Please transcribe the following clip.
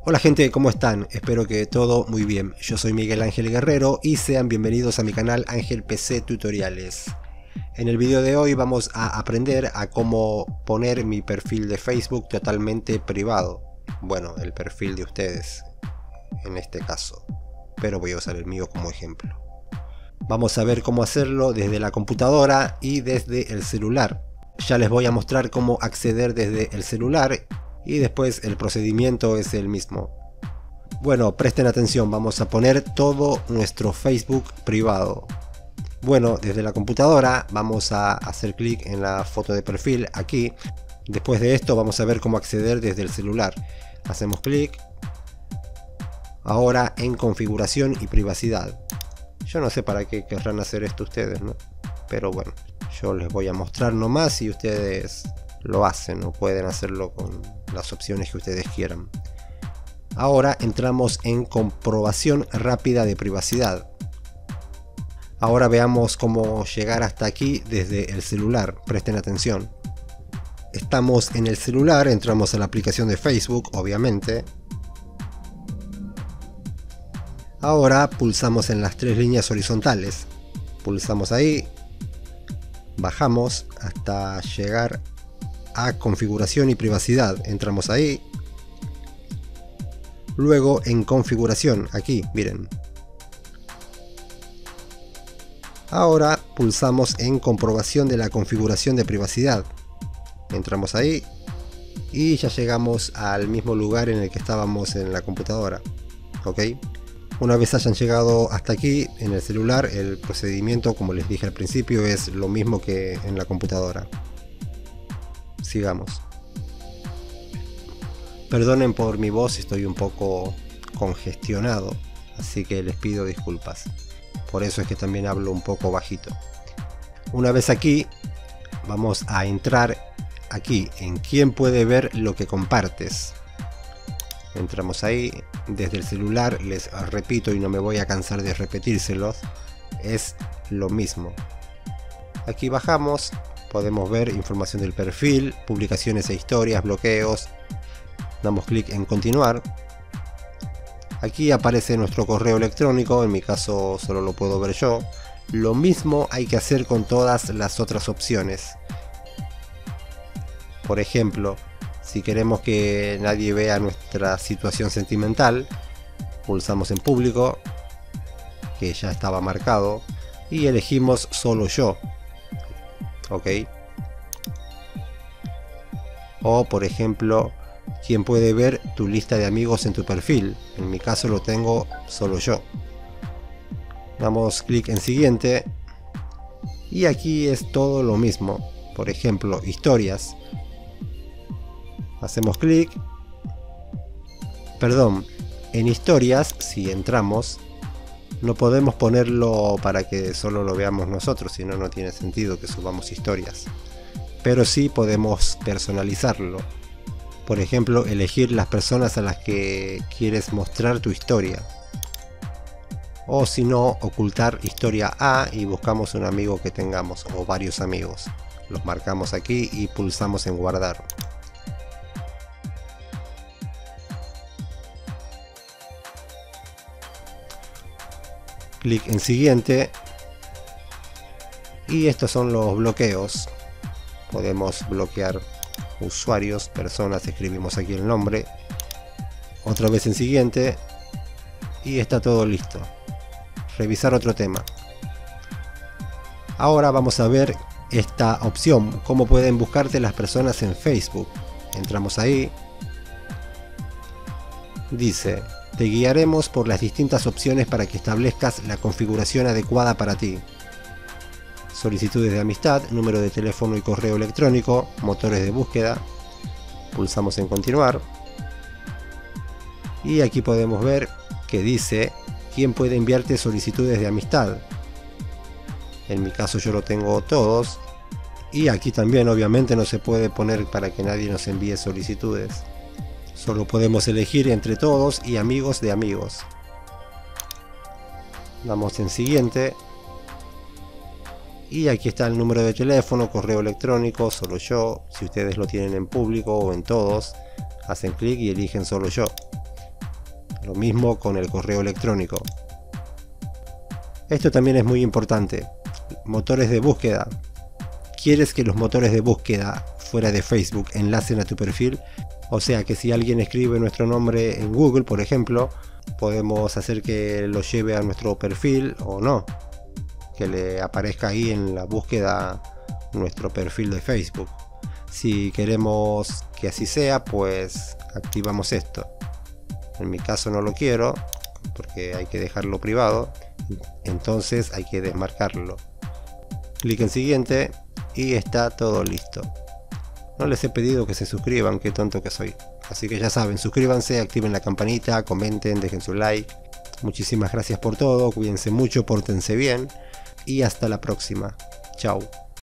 Hola gente, ¿cómo están? Espero que todo muy bien. Yo soy Miguel Ángel Guerrero y sean bienvenidos a mi canal Ángel PC Tutoriales. En el video de hoy vamos a aprender a cómo poner mi perfil de Facebook totalmente privado. Bueno, el perfil de ustedes en este caso, pero voy a usar el mío como ejemplo. Vamos a ver cómo hacerlo desde la computadora y desde el celular. Ya les voy a mostrar cómo acceder desde el celular y después el procedimiento es el mismo. Bueno, presten atención, vamos a poner todo nuestro Facebook privado. Bueno, desde la computadora vamos a hacer clic en la foto de perfil aquí. Después de esto vamos a ver cómo acceder desde el celular. Hacemos clic. Ahora en configuración y privacidad. Yo no sé para qué querrán hacer esto ustedes, ¿no? Pero bueno, yo les voy a mostrar nomás y ustedes lo hacen o pueden hacerlo con las opciones que ustedes quieran. Ahora entramos en comprobación rápida de privacidad. Ahora veamos cómo llegar hasta aquí desde el celular. Presten atención. Estamos en el celular, entramos a la aplicación de Facebook, obviamente. Ahora pulsamos en las tres líneas horizontales. Pulsamos ahí. Bajamos hasta llegar a configuración y privacidad. Entramos ahí. Luego en configuración, aquí, miren. Ahora pulsamos en comprobación de la configuración de privacidad. Entramos ahí y ya llegamos al mismo lugar en el que estábamos en la computadora. ¿Ok? Una vez hayan llegado hasta aquí en el celular, el procedimiento, como les dije al principio, es lo mismo que en la computadora. Sigamos. Perdonen por mi voz, estoy un poco congestionado, así que les pido disculpas. Por eso es que también hablo un poco bajito. Una vez aquí, vamos a entrar aquí en quién puede ver lo que compartes. Entramos ahí. Desde el celular, les repito y no me voy a cansar de repetírselos, es lo mismo. Aquí bajamos, podemos ver información del perfil, publicaciones e historias, bloqueos. Damos clic en continuar. Aquí aparece nuestro correo electrónico, en mi caso solo lo puedo ver yo. Lo mismo hay que hacer con todas las otras opciones. Por ejemplo, si queremos que nadie vea nuestra situación sentimental, pulsamos en público, que ya estaba marcado, y elegimos solo yo. Ok. O por ejemplo, ¿quién puede ver tu lista de amigos en tu perfil? En mi caso lo tengo solo yo. Damos clic en siguiente. Y aquí es todo lo mismo. Por ejemplo, historias. Hacemos clic. Perdón, en historias, si entramos, no podemos ponerlo para que solo lo veamos nosotros, si no, no tiene sentido que subamos historias. Pero sí podemos personalizarlo. Por ejemplo, elegir las personas a las que quieres mostrar tu historia. O si no, ocultar historia A y buscamos un amigo que tengamos o varios amigos. Los marcamos aquí y pulsamos en guardar. Clic en siguiente. Y estos son los bloqueos. Podemos bloquear usuarios, personas, escribimos aquí el nombre. Otra vez en siguiente. Y está todo listo. Revisar otro tema. Ahora vamos a ver esta opción. Cómo pueden buscarte las personas en Facebook. Entramos ahí. Dice: te guiaremos por las distintas opciones para que establezcas la configuración adecuada para ti. Solicitudes de amistad, número de teléfono y correo electrónico, motores de búsqueda. Pulsamos en continuar. Y aquí podemos ver que dice quién puede enviarte solicitudes de amistad. En mi caso yo lo tengo todos. Y aquí también obviamente no se puede poner para que nadie nos envíe solicitudes. Solo podemos elegir entre todos y amigos de amigos. Damos en siguiente. Y aquí está el número de teléfono, correo electrónico, solo yo. Si ustedes lo tienen en público o en todos, hacen clic y eligen solo yo. Lo mismo con el correo electrónico. Esto también es muy importante. Motores de búsqueda. ¿Quieres que los motores de búsqueda fuera de Facebook enlacen a tu perfil? O sea que si alguien escribe nuestro nombre en Google, por ejemplo, podemos hacer que lo lleve a nuestro perfil o no. Que le aparezca ahí en la búsqueda nuestro perfil de Facebook. Si queremos que así sea, pues activamos esto. En mi caso no lo quiero porque hay que dejarlo privado, entonces hay que desmarcarlo. Clic en siguiente y está todo listo. No les he pedido que se suscriban, qué tonto que soy. Así que ya saben, suscríbanse, activen la campanita, comenten, dejen su like. Muchísimas gracias por todo, cuídense mucho, pórtense bien y hasta la próxima. Chao.